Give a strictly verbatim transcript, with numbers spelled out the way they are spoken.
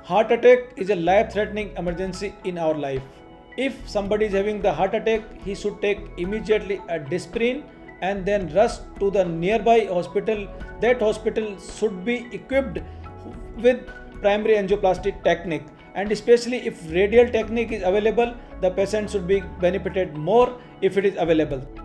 Heart attack is a life-threatening emergency in our life. If somebody is having the heart attack, he should take immediately a aspirin and then rush to the nearby hospital. That hospital should be equipped with primary angioplasty technique, and especially if radial technique is available, the patient should be benefited more if it is available.